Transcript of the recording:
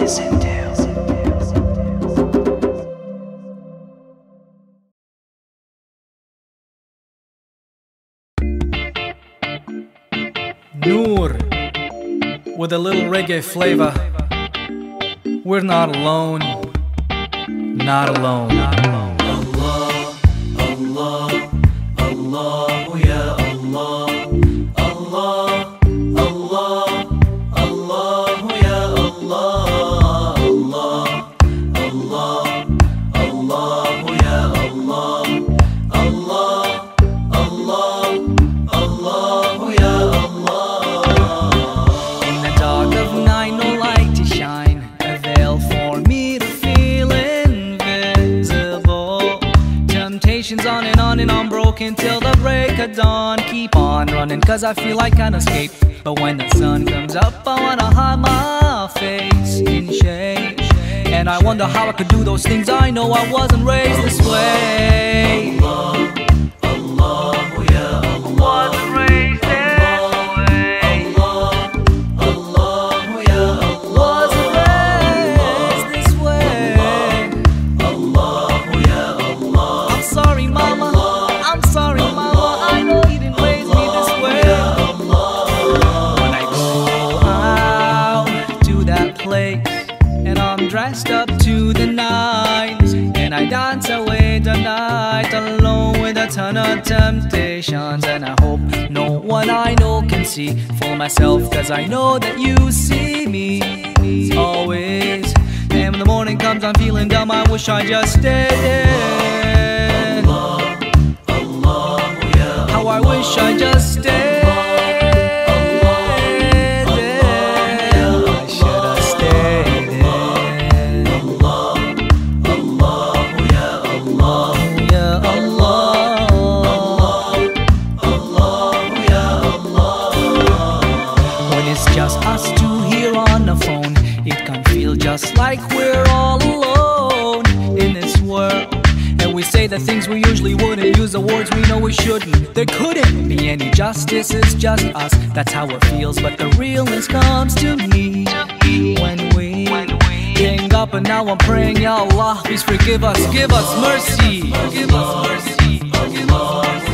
listen to. Noor, with a little reggae flavor. We're not alone, not alone, not alone. Allah, Allah, Allah, ya Allah. Allah, Allah, Allah, ya Allah. Allah, Allah, Allah, ya Allah. Allah, Allah, Allah, ya Allah. In the dark of night, no light to shine, a veil for me to feel invisible. Temptations on and unbroken till the break of dawn. Keep on running cause I feel I can't escape, but when the sun comes up I wanna hide my face in shade. And I wonder how I could do those things, I know I wasn't raised this way. Allah, Allah, ya Allah. Wasn't raised this way. Allah, Allah, ya Allah. Wasn't raised this way. Allah, ya Allah. I'm sorry mama, I'm sorry mama, I know you didn't raise me this way. When I go out to that place and I'm dressed up to the nines, and I dance away the night alone with a ton of temptations, and I hope no one I know can see for myself, cause I know that you see me always. And when the morning comes I'm feeling dumb, I wish I just stayed in. How I wish I just stayed in. I should have stayed in. Ya Allah. When it's just us two here on the phone, it can feel just like we're all alone in this world. And we say the things we usually wouldn't, use the words we know we shouldn't. There couldn't be any justice, it's just us, that's how it feels. But the realness comes to me when we hang up, and now I'm praying, Ya Allah, please forgive us, give us mercy, give us mercy, give us mercy.